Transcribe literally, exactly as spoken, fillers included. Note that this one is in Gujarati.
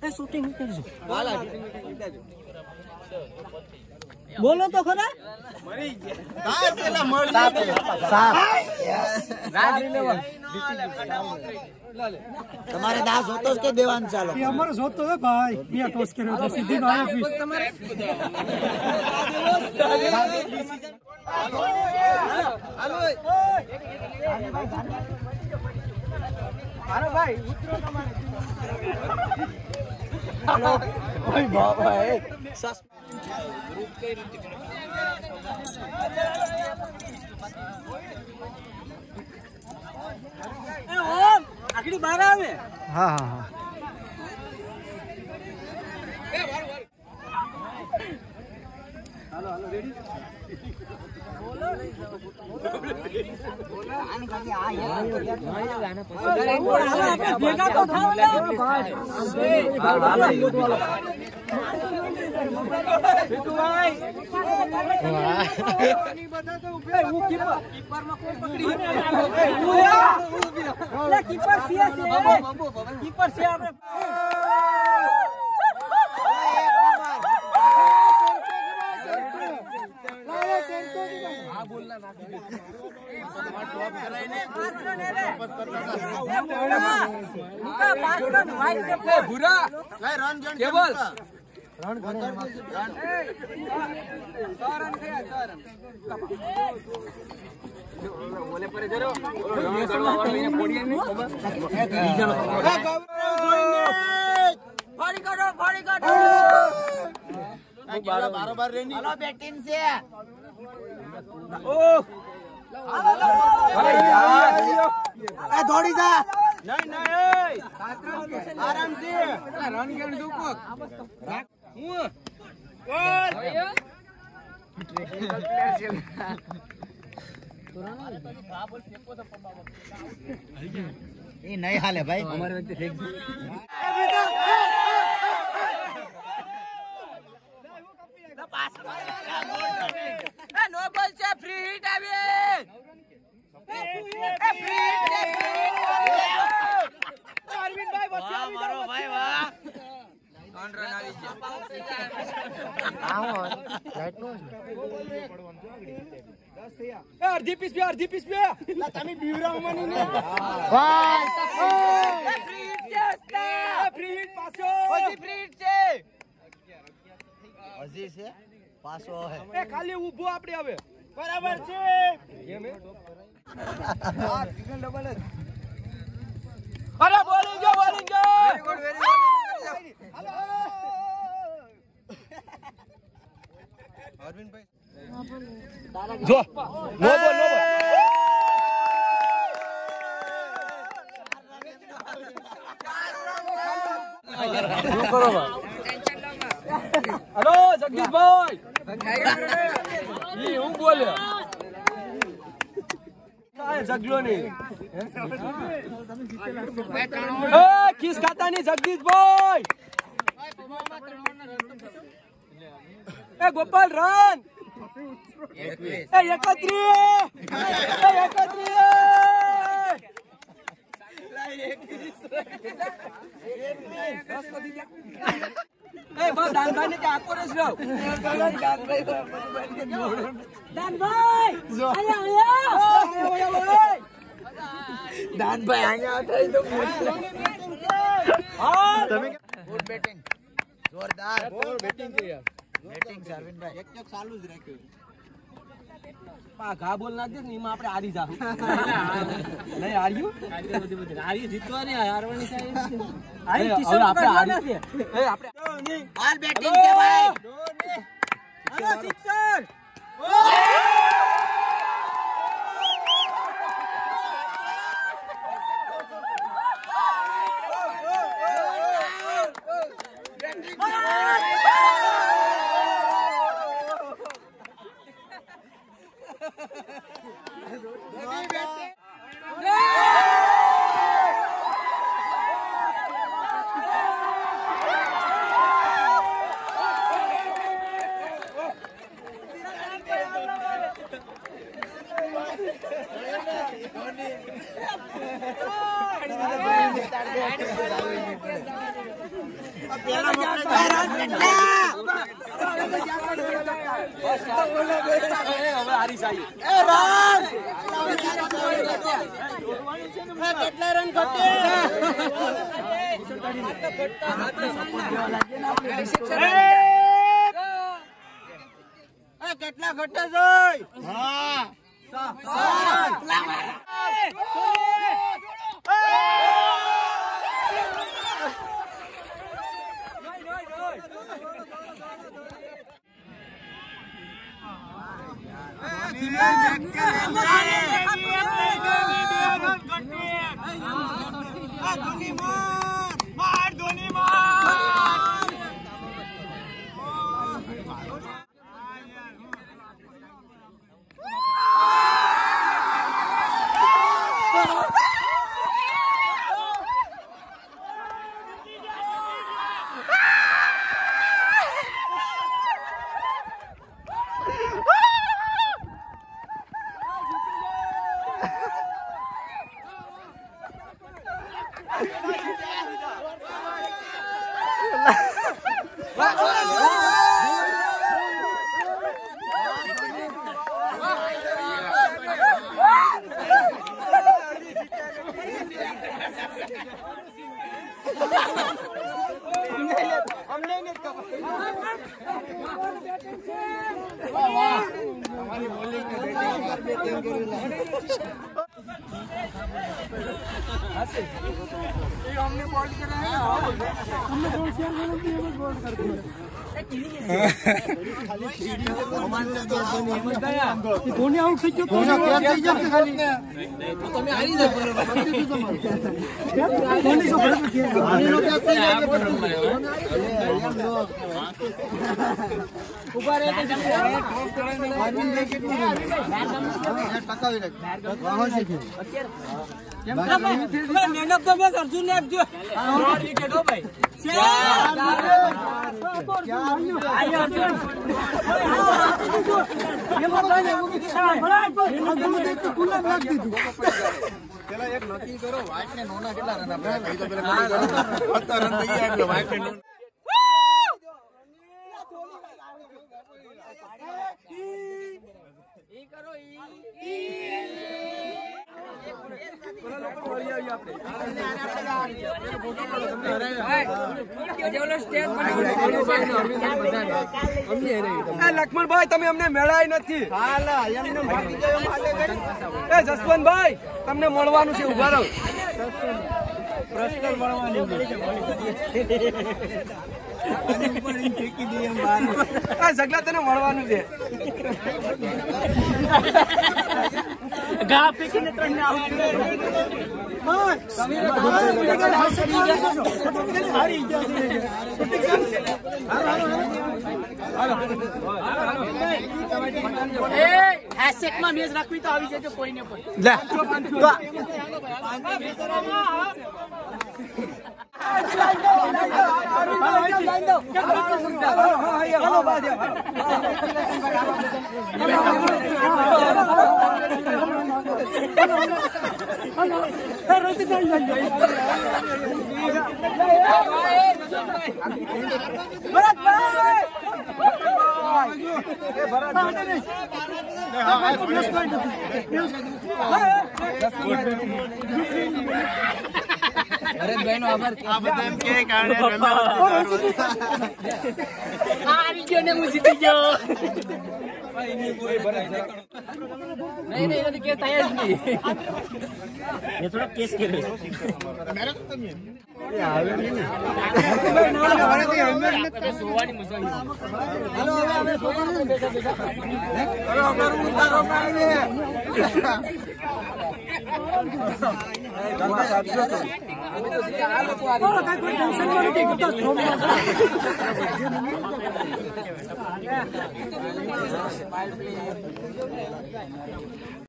એ શૂટિંગ કરજો બોલો તો ખરા મરી ગયા કા પેલા મળી સાત રાજ લેવા તમારે દાસ હોતો કે દેવાન ચાલો એ અમારો જોતો હે ભાઈ બે ટોસ કર્યો તો સીધી નો આયો પીસ તમારે હાલો હાલો હાલો ભાઈ ઉતરો તમારે હાલો ઓય બાબા એ સસ ગ્રુપ કઈ રીતે કરે એ ઓમ આખડી બહાર આવે હા હા હા એ બાર બાર હાલો હાલો રેડી બોલો બોલો આને કાકે આ યાર ગાના પછી ભેગા તો થાવ લે ભાઈ હાલો સીતુ ભાઈ ની બધા તો ઉભે હું કીપર કીપર માં કોણ પકડી એ હું લે કીપર છે છે કીપર છે આપણે हां बोलना ना टॉप कराइने पात्र ने रे ए बुरा उनका पात्र भाई से बुरा लाए रन जन के बोल रन करे रन रन थे रन बोले पर जरो रन करवा वाला ने पोडियन ने फाड़ी काटो फाड़ी काटो बारो बार रेनी हेलो बैटिंग से ओ अरे यार ए दौड़ी जा नहीं नहीं आराम से रन गेन दुको હું ગોલ એ નહીં હાલે ભાઈ અમારે વખતે ફેંક દે પાસ એ નો બોલ છે ફ્રી હિટ આવે એ ફ્રી હિટ અરવિંદભાઈ વચ્ચે આવી મારો ભાઈ વાહ કોણ રન આવી ગયા આવો રાઈટ નો દસ થયા એ અડધી પીસ બે અડધી પીસ બે તમે બીવરા મની ને વાહ એ ફ્રી હિટ છે એ ફ્રી હિટ પાછો ઓજી ફ્રી હિટ છે હજી છે પાછો હે એ ખાલી ઊભો આપણે હવે બરાબર છે ગેમ હે આ સિંગલ ડબલ જ અરે બોલિંગ જો બોલિંગ જો વેરી ગુડ વેરી ગુડ હાલો અરવિંદભાઈ જો નો બોલ નો બોલ શું કરો ભાઈ हेलो जगदीश भाई ये हूं बोले काय जगलो नहीं ए किस खाता नहीं जगदीश भाई ए गोपाल रन ए एकत्री ए एकत्री लाई एकत्रीस दस को दी ए बस दान भाई ने क्या आपको रेस लो दान भाई आया आया दान भाई आया था तो हां गुड बैटिंग जोरदार बोल बैटिंग છે યાર बैटिंग છે અરવિંદ ભાઈ એક એક ચાલુ જ રાખ્યો પા ઘા બોલ ના દે ને એમાં આપણે હારી જા નહીં હાર્યું હારી જીતવા ને હારવાની છે હારી કિશન કરવાના છે એ આપણે હાલ બેટિંગ છે ભાઈ હાલો સિક્સર કેટલા રન ઘટે કેટલા ઘટે જોઈ હા हमने बॉल कर रहे हैं हमने दो शेयर बॉल करते हैं धोनी आउट થઈ ગયો ધોની કેચ થઈ ગયો ખાલી તમે હારી જાવ બરોબર ધોની નો ભરત છે ધોની નો કેચ થઈ ગયો ઉપર એક આદમી દે કેટલું ટકાવી રાખ વાહો છે કેમ man of the match Arjun ને આપજો ત્રણ વિકેટ હો ભાઈ પેલા એક નક્કી કરો વાઇટ ને નોના કેટલા રન આપે કઈ તો પેલા સત્તર રન થઈ ગયા એટલે વાઇટ ને ઈ કરો ઈ લક્ષ્મણભાઈ તમે અમને મેળાય નથી જસવંતભાઈ તમને મળવાનું છે ઉભા રહો સગલા તને મળવાનું છે ઘા પીકીને ત્રણ ને આઉટ હેશટેગમાં મેચ રાખવી તો આવી જજો કોઈને પણ ભરતભાઈ નો આભાર આ બધા એમ કે કારણે હારી ગયો ને હું જીતી ગયો नहीं नहीं नहीं केस आया नहीं ये थोड़ा केस के रहे मेरा तो नहीं ये आवे नहीं ना हमारे तो हेलमेट में सोवानी मुसाई हेलो हमें सोवानी बेटा बेटा अरे हमारे उतारो मारने गंदा आपको तो अभी तो सीधा आ लो तो आ रही है कोई टेंशन मत ले कुत्ता स्ट्रोक